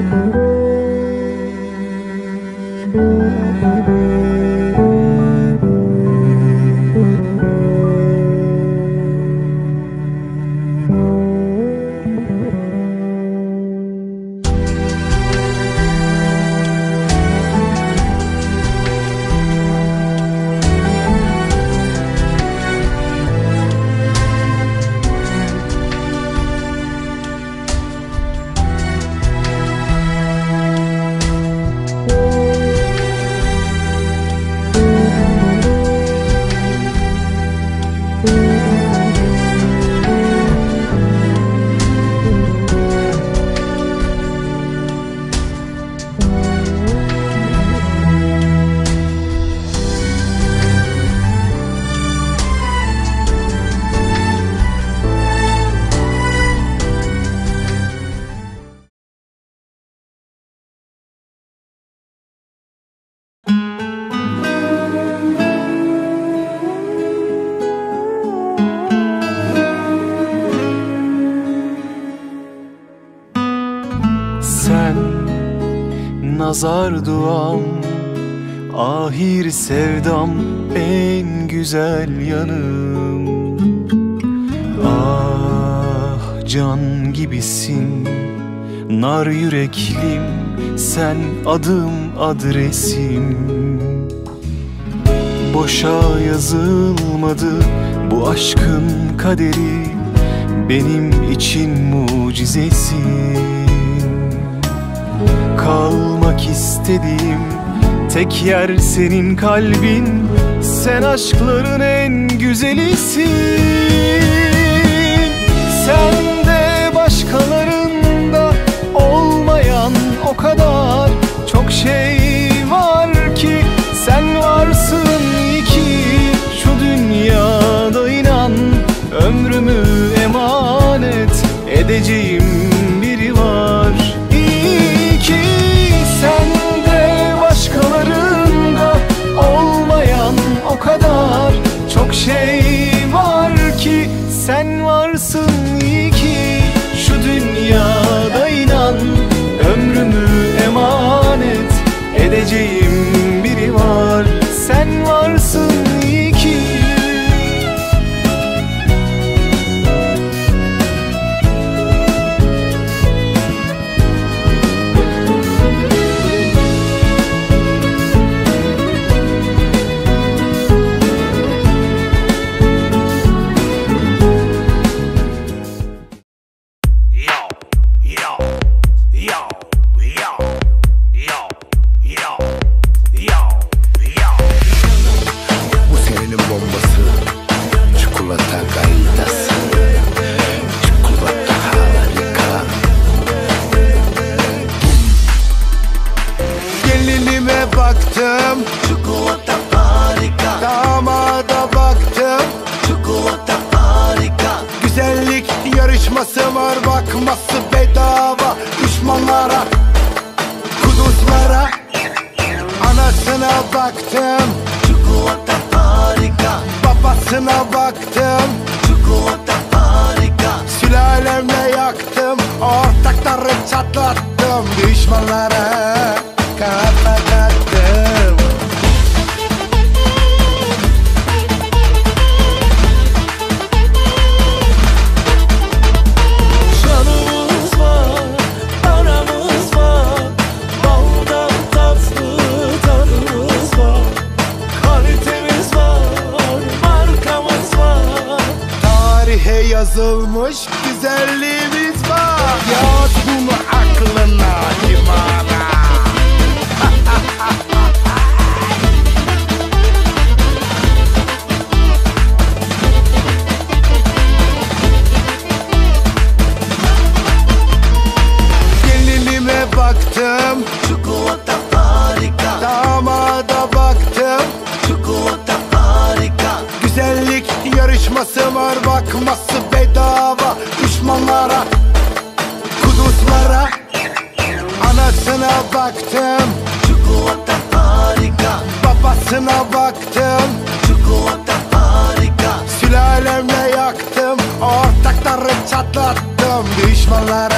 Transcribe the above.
Nazar duam, ahir sevdam, en güzel yanım. Ah can gibisin, nar yüreklim, sen adım adresim. Boşa yazılmadı bu aşkın kaderi, benim için mucizesin. Kalmak istediğim tek yer senin kalbin, sen aşkların en güzelisin. Sende başkalarında olmayan o kadar çok şey var ki, sen varsın iyi ki şu dünyada, inan ömrümü emanet edeceğim biri var. Sende başkalarında olmayan o kadar çok şey var ki, sen varsın iyi ki şu dünyada, inan ömrümü emanet edeceğim biri var. Sen varsın iyi ki. Var bakması bedava düşmanlara, kuduzlara. Anasına baktım, çikolata harika. Babasına baktım, çikolata harika. Sülalemle yaktım, ortakları çatlattım. Düşmanlara kapatattım. Yazılmış güzelliğimiz var. Yaz bunu aklına, dimağına. Gelinime baktım, çikolata harika. Damada baktım, çikolata harika. Güzellik yarışması var bakması bedava düşmanlara, kuduzlara. Anasına baktım, çikolata harika. Babasına baktım, çikolata harika. Sülalemle yaktım, ortakları çatlattım. Düşmanlara